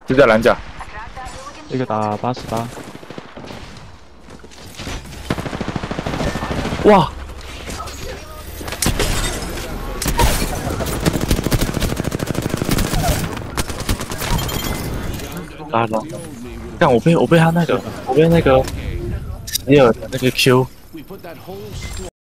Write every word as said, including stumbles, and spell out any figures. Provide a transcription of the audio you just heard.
就在蓝甲。 一个打八十八。 哇！啊了！但我被我被他那个我被那个尼尔的那个 Q